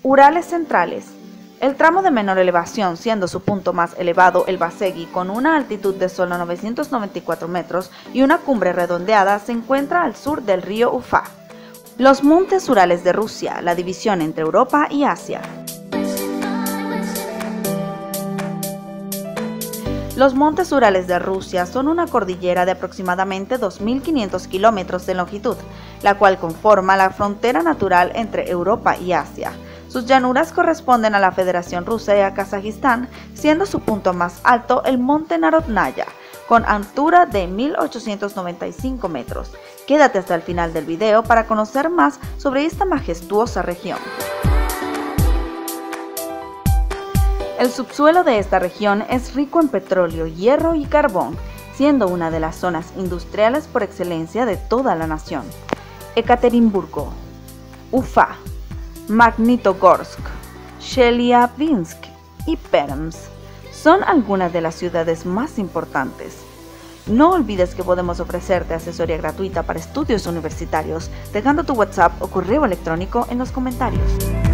Urales centrales. El tramo de menor elevación, siendo su punto más elevado el Vasegi, con una altitud de solo 994 metros y una cumbre redondeada, se encuentra al sur del río Ufa. Los montes Urales de Rusia, la división entre Europa y Asia. Los montes Urales de Rusia son una cordillera de aproximadamente 2.500 kilómetros de longitud, la cual conforma la frontera natural entre Europa y Asia. Sus llanuras corresponden a la Federación Rusa y a Kazajistán, siendo su punto más alto el monte Narodnaya, con altura de 1.895 metros. Quédate hasta el final del video para conocer más sobre esta majestuosa región. El subsuelo de esta región es rico en petróleo, hierro y carbón, siendo una de las zonas industriales por excelencia de toda la nación. Ekaterimburgo, Ufa, Magnitogorsk, Chelyabinsk y Perms son algunas de las ciudades más importantes. No olvides que podemos ofrecerte asesoría gratuita para estudios universitarios, dejando tu WhatsApp o correo electrónico en los comentarios.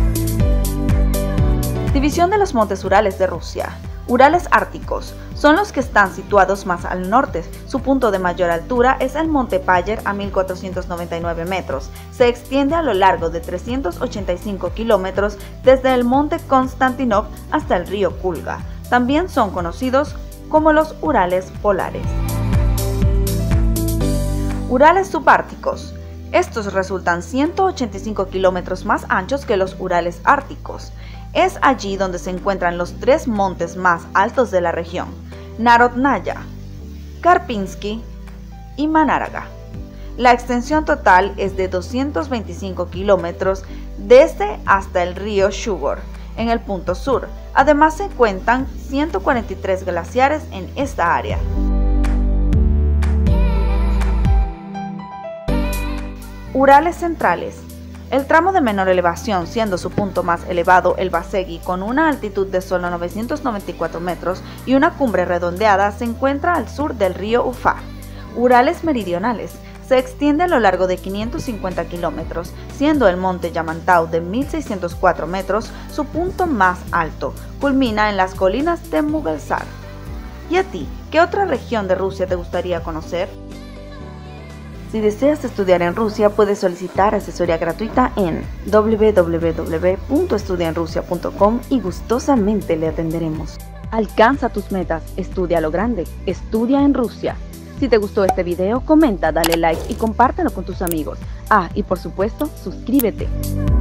División de los montes Urales de Rusia. Urales árticos son los que están situados más al norte. Su punto de mayor altura es el monte Payer a 1.499 metros. Se extiende a lo largo de 385 kilómetros desde el monte Konstantinov hasta el río Kulga. También son conocidos como los Urales polares. Urales subárticos. Estos resultan 185 kilómetros más anchos que los Urales árticos. Es allí donde se encuentran los tres montes más altos de la región: Narodnaya, Karpinsky y Manaraga. La extensión total es de 225 kilómetros desde hasta el río Shugor, en el punto sur. Además se cuentan 143 glaciares en esta área. Urales centrales. El tramo de menor elevación, siendo su punto más elevado el Vasegi, con una altitud de solo 994 metros y una cumbre redondeada, se encuentra al sur del río Ufa. Urales meridionales. Se extiende a lo largo de 550 kilómetros, siendo el monte Yamantau de 1.604 metros su punto más alto. Culmina en las colinas de Mugelsar. ¿Y a ti, qué otra región de Rusia te gustaría conocer? Si deseas estudiar en Rusia, puedes solicitar asesoría gratuita en www.estudiaenrusia.com y gustosamente le atenderemos. Alcanza tus metas, estudia a lo grande, estudia en Rusia. Si te gustó este video, comenta, dale like y compártelo con tus amigos. Y por supuesto, suscríbete.